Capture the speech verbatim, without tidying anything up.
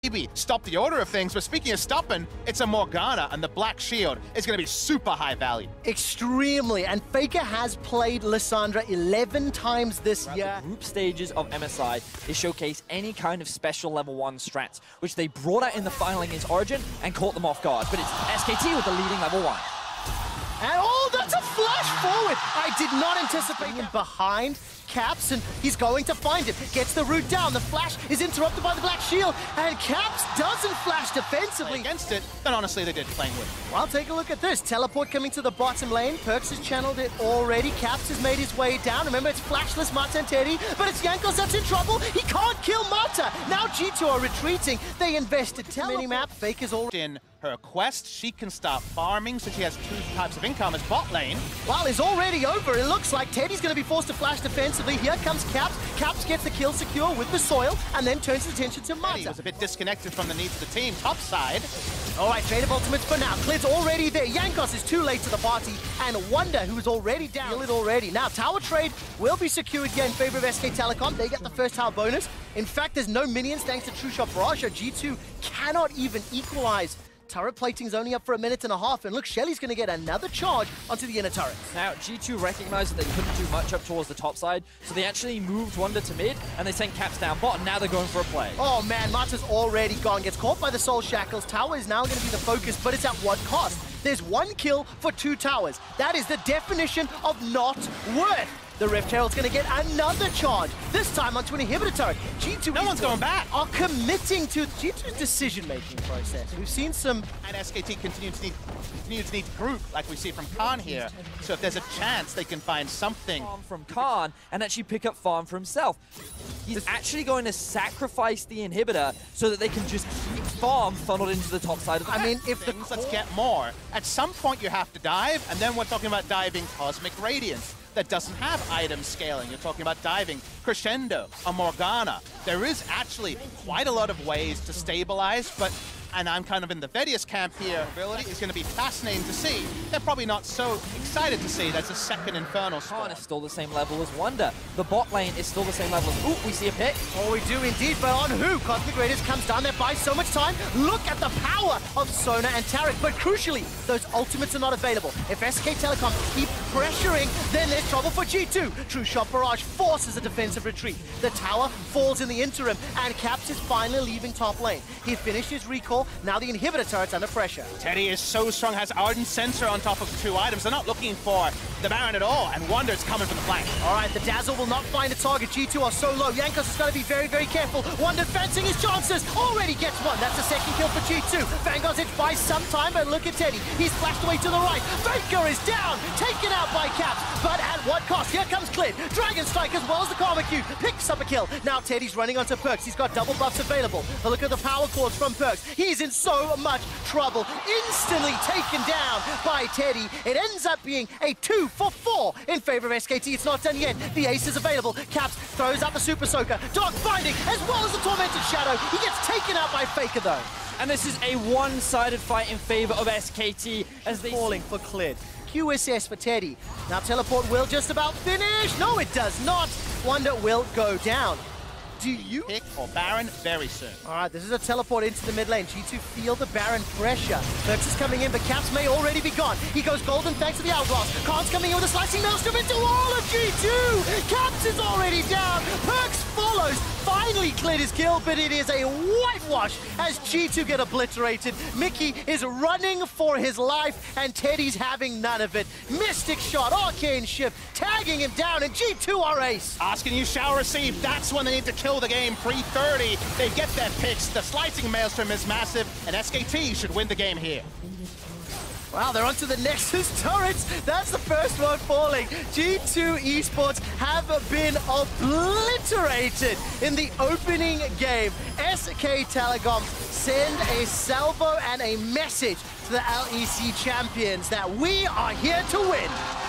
maybe stop the order of things, but speaking of stopping, it's a Morgana, and the Black Shield is going to be super high value. Extremely, and Faker has played Lissandra eleven times this Throughout year. The group stages of M S I is showcase any kind of special level one strats, which they brought out in the final against Origin and caught them off guard. But it's S K T with the leading level one. And oh, that's a flash forward! I did not anticipate him behind Caps, and he's going to find him. Gets the route down, the flash is interrupted by the Black Shield, and Caps doesn't flash defensively. Against it, then honestly they did playing with it. Well, take a look at this. Teleport coming to the bottom lane. Perkz has channeled it already. Caps has made his way down. Remember, it's flashless Mata and Teddy, but it's Jankos that's in trouble. He can't kill Mata. Now G two are retreating. They invested mini-map. Faker's already In her quest, she can start farming, so she has two types of income as bot lane. Well, it's already over. It looks like Teddy's going to be forced to flash defensively. Here comes Caps. Caps gets the kill secure with the soil and then turns his attention to He Mata. was a bit disconnected from the needs of the team. Top side. All right, trade of ultimates for now. Clid's already there. Jankos is too late to the party. And Wonder, who is already down, feel it already. Now, tower trade will be secured here in favor of S K Telecom. They get the first tower bonus. In fact, there's no minions thanks to True Shot Barrage. G two cannot even equalize. Turret plating's only up for a minute and a half, and look, Shelly's going to get another charge onto the inner turret. Now, G two recognized that they couldn't do much up towards the top side, so they actually moved Wonder to mid, and they sent Caps down bot, and now they're going for a play. Oh man, Mata's already gone. Gets caught by the Soul Shackles. Tower is now going to be the focus, but it's at what cost? There's one kill for two towers. That is the definition of not worth. The Rift Herald's going to get another charge, this time onto an inhibitor turret. G two No one's going back. Are committing to G two's decision-making process. We've seen some... And S K T continue to need, continue to need group, like we see from Khan here. So if there's a chance they can find something. Farm from Khan and actually pick up farm for himself. He's actually going to sacrifice the inhibitor so that they can just keep farm funneled into the top side of the I map. mean, if the... Things, let's get more. At some point you have to dive, and then we're talking about diving Cosmic Radiance. That doesn't have item scaling. You're talking about diving Crescendo, a Morgana. There is actually quite a lot of ways to stabilize, but, and I'm kind of in the Vedius camp here, ability is going to be fascinating to see. They're probably not so excited to see that's a second Infernal Khan spawn. is still the same level as Wonder. The bot lane is still the same level as... Ooh, we see a pick. Oh, we do indeed, but on who? Cosmic Radiance comes down there, buys so much time. Look at the power of Sona and Taric, but crucially, those ultimates are not available. If S K Telecom keep pressuring, then there's trouble for G two. True Shot Barrage forces a defensive retreat. The tower falls in the interim, and Caps is finally leaving top lane. He finished his recall, now the inhibitor turret's under pressure. Teddy is so strong, has Ardent Sensor on top of two items. They're not looking for the Baron at all, and Wonder's coming from the flank. All right, the Dazzle will not find a target. G two are so low. Jankos has got to be very, very careful. Wonder fancying his chances. Already gets one. That's the second kill for G two. Vanguard's Edge buys some time, but look at Teddy. He's flashed away to the right. Faker is down. Taken out by Caps. But at what cost? Here comes Clid. Dragon Strike as well as the Karma Cube. Picks up a kill. Now Teddy's running onto Perkz. He's got double buffs available. But look at the power chords from Perkz. He's in so much trouble. Instantly taken down by Teddy. It ends up being a two for four in favor of S K T. It's not done yet. The ace is available. Caps throws out the Super Soaker. Dark Binding as well as the Tormented Shadow. He gets taken out by Faker though. And this is a one-sided fight in favor of S K T as they... Falling for Clid. Q S S for Teddy. Now Teleport will just about finish. No, it does not. Wonder will go down. Do you... Pick or Baron very soon. All right, this is a teleport into the mid lane. G two feel the Baron pressure. Perkz is coming in, but Caps may already be gone. He goes golden thanks to the Hourglass. Khan's coming in with a slicing maelstrom into all of G two. Caps is already down. Perkz follows. Finally cleared his kill, but it is a whitewash as G two get obliterated. Mickey is running for his life, and Teddy's having none of it. Mystic Shot, Arcane Shift, tagging him down, and G two are ace. Asking you shall receive. That's when they need to kill the game. three thirty. They get their picks. The slicing maelstrom is massive, and S K T should win the game here. Wow, they're onto the Nexus turrets. That's the first one falling. G two Esports have been obliterated in the opening game. S K Telecom send a salvo and a message to the L E C champions that we are here to win.